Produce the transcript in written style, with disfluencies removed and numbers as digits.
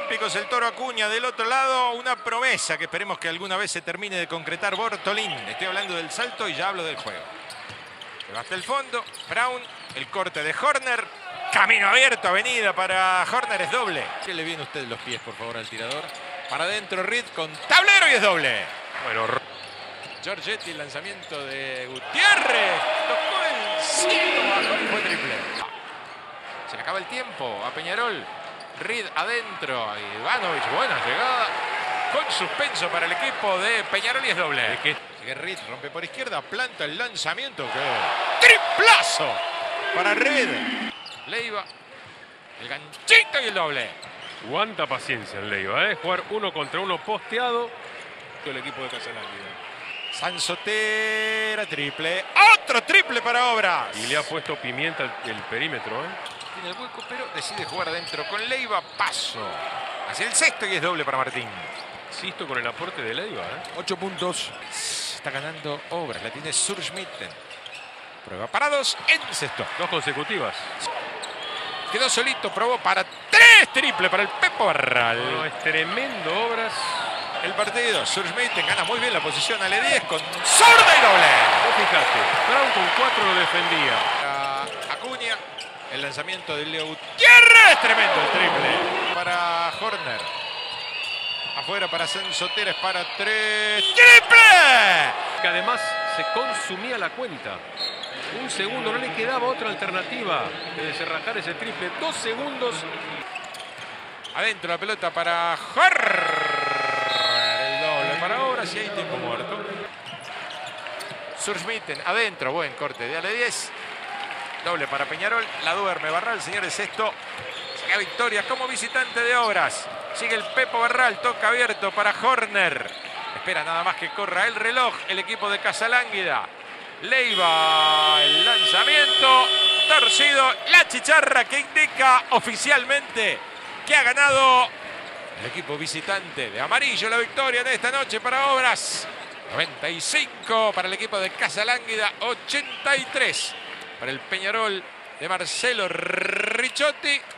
Olímpicos, el Toro Acuña. Del otro lado, una promesa que esperemos que alguna vez se termine de concretar, Bortolín. Estoy hablando del salto y ya hablo del juego. Se va hasta el fondo. Brown, el corte de Horner. Camino abierto, avenida para Horner, es doble. ¿Qué le viene a usted los pies, por favor, al tirador? Para adentro, Reed con tablero y es doble. Bueno, Giorgetti, el lanzamiento de Gutiérrez. Tocó el 5, bajó y fue triple. Se le acaba el tiempo a Peñarol. Reed adentro. Ivanovic, buena llegada. Con suspenso para el equipo de Peñarol y es doble. Sigue Reed, rompe por izquierda, planta el lanzamiento. ¡Qué triplazo! Para Reed. Leiva. El ganchito y el doble. cuánta paciencia en Leiva, jugar 1 contra 1 posteado. El equipo de Casalanguida. Sansotera, triple. ¡Otro triple para Obras! Y le ha puesto pimienta el perímetro, Tiene el hueco, pero decide jugar adentro con Leiva. Paso hacia el sexto y es doble para Martín. Insisto con el aporte de Leiva, 8 puntos. Está ganando Obras. La tiene Surschmitten. Prueba para 2 en sexto. 2 consecutivas. Quedó solito, probó para 3. Triple para el Pepo Barral. No, es tremendo Obras. El partido. Surschmitten gana muy bien la posición al E10 con zurda y doble. Fíjate, Brown con 4 lo defendía. Acuña. El lanzamiento de Leo Gutiérrez. Tremendo el triple. Para Horner. Afuera para Sansotera. Es para 3. ¡Triple! Que además se consumía la cuenta. Un segundo, no le quedaba otra alternativa que desenrajar ese triple. 2 segundos. Adentro la pelota para Horner. El doble para Obras y hay tiempo muerto. Surschmitten adentro. Buen corte de Ale10. Doble para Peñarol. La duerme Barral, señores. Esto saca victoria como visitante de Obras. Sigue el Pepo Barral. Toca abierto para Horner. Espera nada más que corra el reloj. El equipo de Casalánguida. Leiva. El lanzamiento. Torcido. La chicharra que indica oficialmente que ha ganado el equipo visitante de amarillo. La victoria en esta noche para Obras. 95 para el equipo de Casalánguida. 83 para el Peñarol de Marcelo Ricciotti.